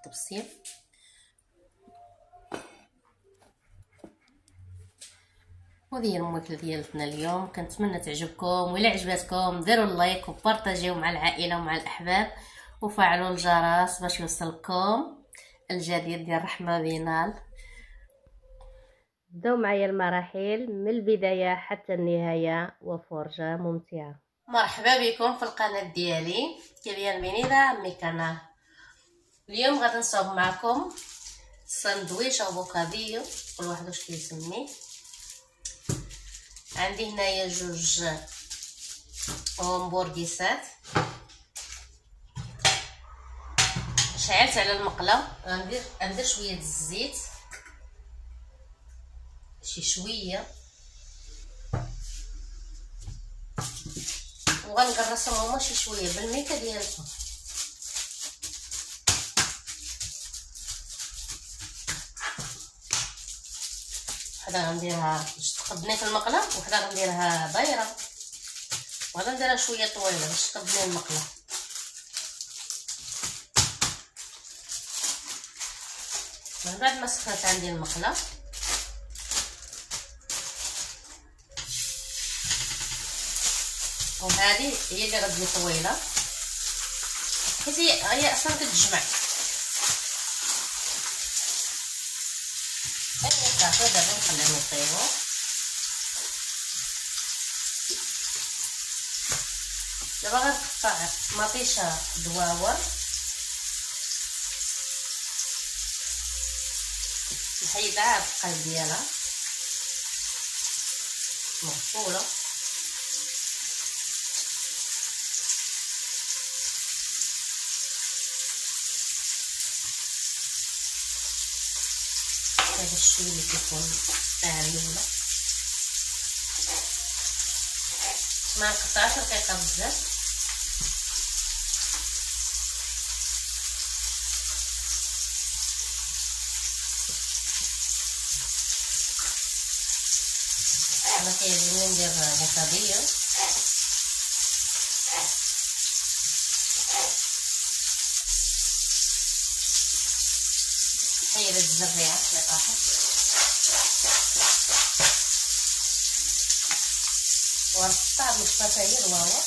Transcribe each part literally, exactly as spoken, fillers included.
الطبسيل. وهذه هي الماكله ديالتنا اليوم. كنتمنى تعجبكم، وإلا عجباتكم ديروا اللايك وبارطاجيو مع العائله ومع الاحباب، وفعلوا الجرس باش يوصلكم الجديد ديال رحمه بينال. بداو معايا المراحل من البدايه حتى النهايه، وفرجه ممتعه. مرحبا بكم في القناه ديالي كيبيان بنيده عمي كنال. اليوم غادي نصاوب معكم ساندويش او بوكاديو، كل واحد واش كيسميه. عندي هنايا جوج همبرغيسات، شعلت على المقله. غندير غندير شويه الزيت، شي شويه، وغنقرصهم هما شي شويه بالميكه ديالكم. وحده غنديرها باش تقدني في المقله، وحده غنديرها دايره، وغادا نديرها شويه طويله باش تقدني المقله. من بعد ما سخنت عندي المقله، وهذه هي اللي غتجي طويله حيت هي هي اصلا كتجمع. ايوا صافي دابا نخليهم يطيبوا. دابا غنقطع مطيشه دواور، نحيد عاد القلب ديالها مغسوله. هذا الشوي اللي كيكون تاع الليله ما نقطعش رقيقه بزاف. انا كيعجبني ندير بوكاديو. حيد الزريعه اللي طاحت، ونقطع بالشفافيه هي الواوا.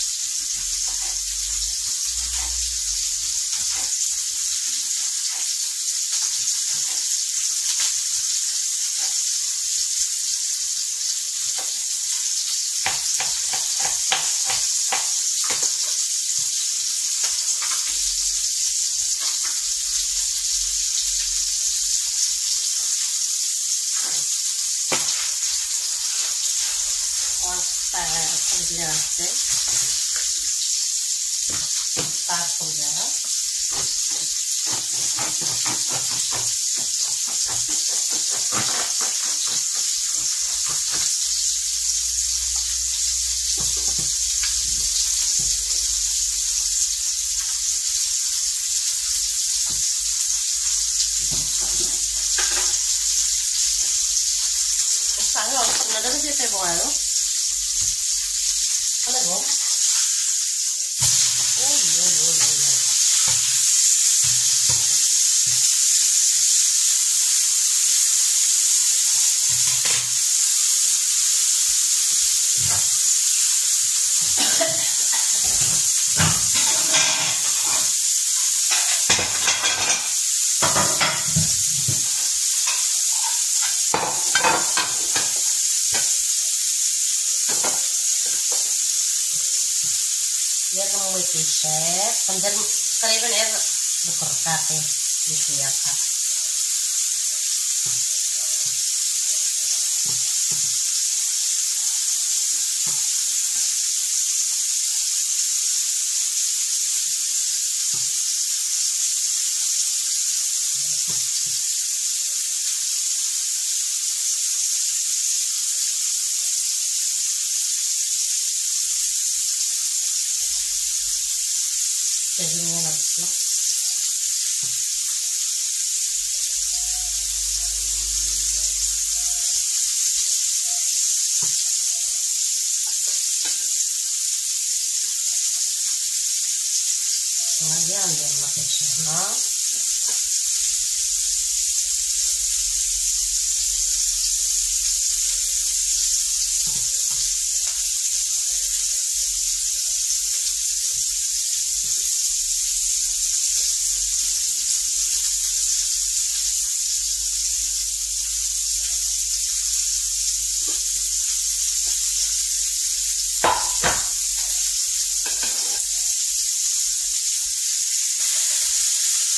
ونقطع الخبز اللي غنخدم، نقطع الخبزه. وصافي غنستنى دابا يطيبوا هادو. قلبهم. ديال المويت الشاف غندير تقريبا غير دوك الرقاقين بشويه رقاق. تعجبني انا البصله. غادي ندير المطيشه هنا.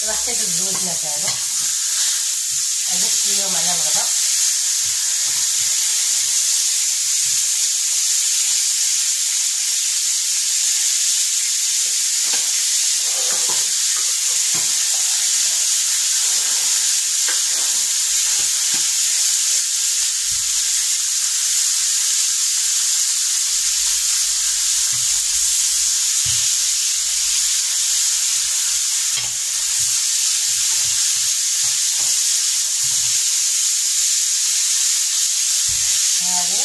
دابا حطيت الزوجنات هادو هادو اليوم على الغدا. هادي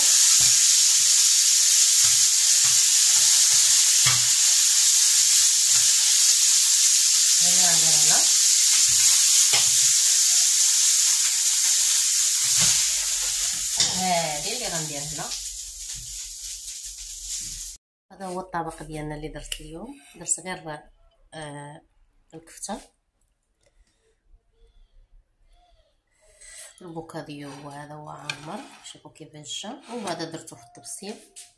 اللي غندير هنا، هادي اللي غندير هنا. هذا هو الطبق ديالنا اللي درت اليوم. درت غير آه الكفته البوكاديو، وهذا هو عامر، شوفوا كيفاش جا. وهذا درتو في الطبسيل.